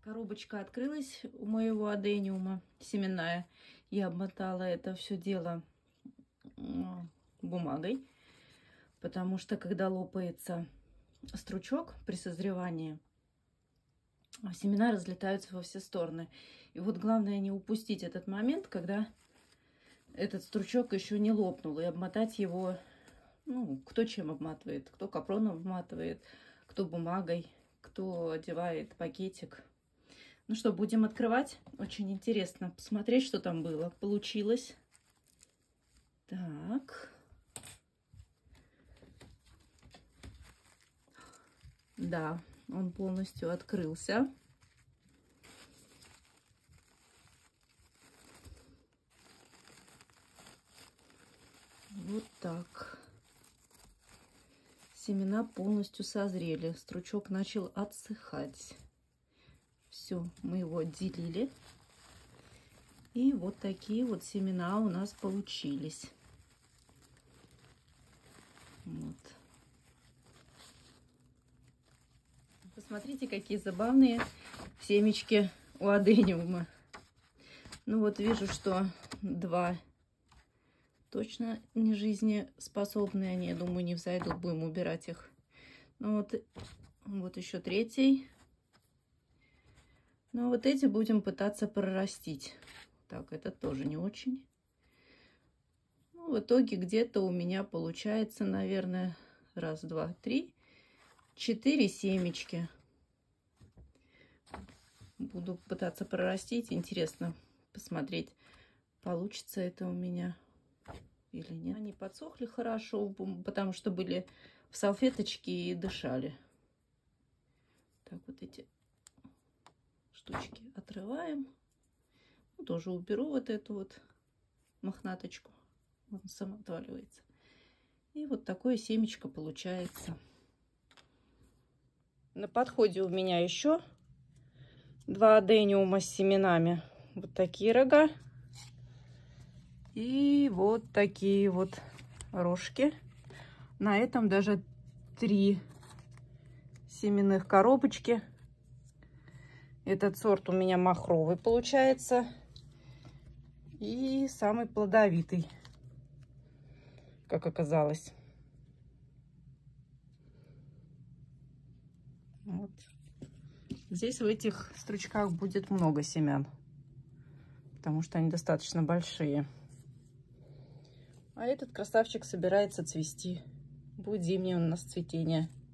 Коробочка открылась у моего адениума семенная. Я обмотала это все дело бумагой, потому что когда лопается стручок при созревании, семена разлетаются во все стороны. И вот главное не упустить этот момент, когда этот стручок еще не лопнул, и обмотать его, ну, кто чем обматывает, кто капроном обматывает, кто бумагой, кто одевает пакетик. Ну что, будем открывать. Очень интересно посмотреть, что там было. Получилось. Так. Да, он полностью открылся. Вот так. Семена полностью созрели. Стручок начал отсыхать. Все, мы его отделили. И вот такие вот семена у нас получились. Вот. Посмотрите, какие забавные семечки у адениума. Ну вот вижу, что два точно не жизнеспособные. Они, я думаю, не взойдут. Будем убирать их. Ну вот еще третий. Ну вот эти будем пытаться прорастить. Так, это тоже не очень. Ну, в итоге где-то у меня получается, наверное, раз, два, три, 4 семечки. Буду пытаться прорастить. Интересно посмотреть, получится это у меня или нет. Они подсохли хорошо, потому что были в салфеточке и дышали. Так, вот эти штучки отрываем. Ну, тоже уберу вот эту вот мохнаточку. Он сам отваливается. И вот такое семечко получается. На подходе у меня еще два адениума с семенами. Вот такие рога. И вот такие вот рожки. На этом даже 3 семенных коробочки. Этот сорт у меня махровый получается. И самый плодовитый, как оказалось. Вот. Здесь в этих стручках будет много семян, потому что они достаточно большие. А этот красавчик собирается цвести. Будет зимнее у нас цветение.